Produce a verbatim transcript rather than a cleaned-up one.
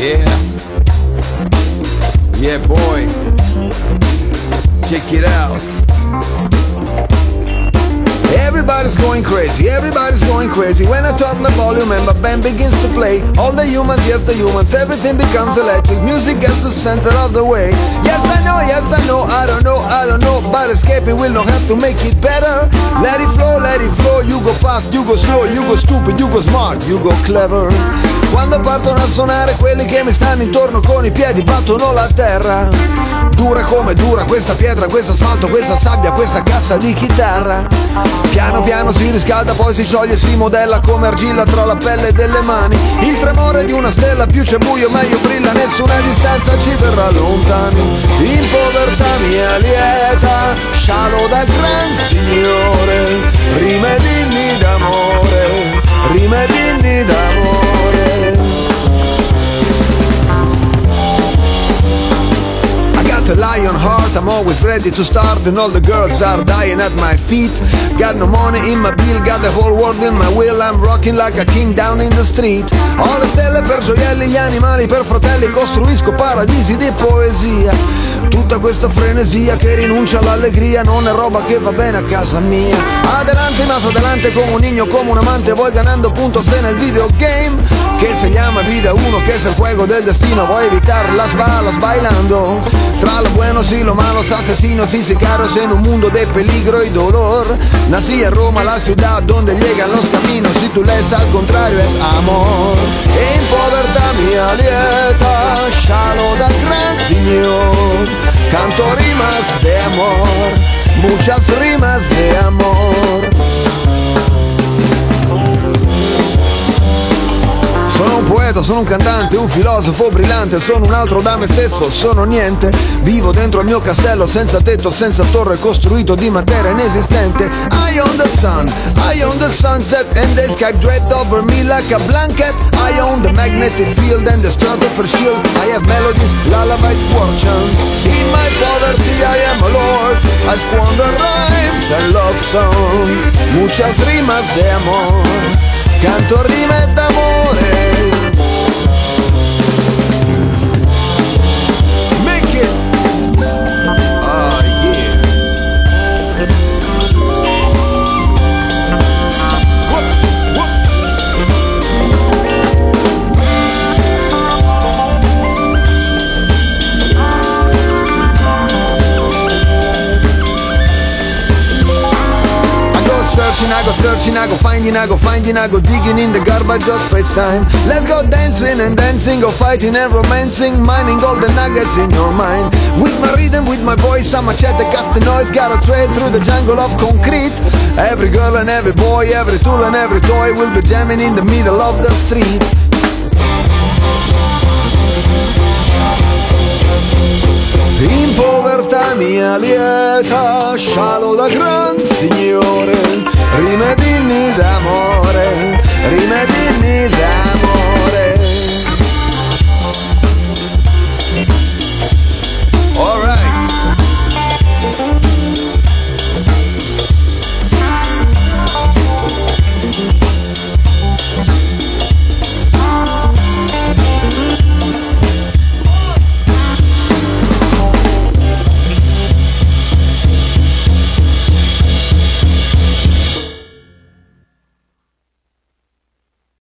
Yeah. Yeah, boy. Check it out. Everybody's going crazy, everybody's going crazy when I turn the volume and my band begins to play. All the humans, yes the humans, everything becomes electric. Music gets the center of the way. Yes I know, yes I know, I don't know, I don't know, but escaping will not have to make it better. Let it flow, let it flow, you go fast, you go slow, you go stupid, you go smart, you go clever. Quando partono a suonare quelli che mi stanno intorno con i piedi battono la terra. Dura come dura questa pietra, questo asfalto, questa sabbia, questa cassa di chitarra. Piano piano si riscalda, poi si scioglie, si modella come argilla tra la pelle delle mani. Il tremore di una stella, più c'è buio meglio brilla, nessuna distanza ci terrà lontani. In povertà mia lieta, scialo da gran signore, rime d'inni d'amore, rime d'inni d'amore. A lion heart, I'm always ready to start, and all the girls are dying at my feet. Got no money in my bill, got the whole world in my will. I'm rocking like a king down in the street. Ho le stelle per gioielli, gli animali per fratelli, costruisco paradisi di poesia. Tutta questa frenesia che rinuncia all'allegria non è roba che va bene a casa mia. Adelante mas adelante come un niño, come un amante, voy ganando puntos en el videogame que se llama vida uno, que es el juego del destino. Voy a evitar las balas bailando tra lo bueno y lo malo, asesinos y sicarios en un mundo de peligro y dolor. Nací en Roma, la ciudad donde llegan los caminos, si tú lees al contrario es amor. En povertà mia lieta, scialo da gran signor, canto rimas de amor, muchas rimas de amor. Sono un poeta, sono un cantante, un filosofo brillante, sono un altro da me stesso, sono niente. Vivo dentro il mio castello senza tetto, senza torre, costruito di materia inesistente. I own the sun, I own the sunset, and the sky draped over me like a blanket. I own the magnetic field and the stratosphere shield. I have melodies, lullabies, war chants. In my poverty I am a lord, I squander rhymes and love songs. Muchas rimas de amor, canto rime d'amore. Make it. Oh yeah. Whoop, whoop. Searching, I go searching, I go finding, I go finding, I go digging in the garbage, just waste time. Let's go dancing and dancing, go fighting and romancing, mining all the nuggets in your mind. With my rhythm, with my voice, I'm a chat that cuts the noise, gotta trade through the jungle of concrete. Every girl and every boy, every tool and every toy will be jamming in the middle of the street. In povertà mia lieta, scialo da gran signore, rime d'inni d'amore, rime di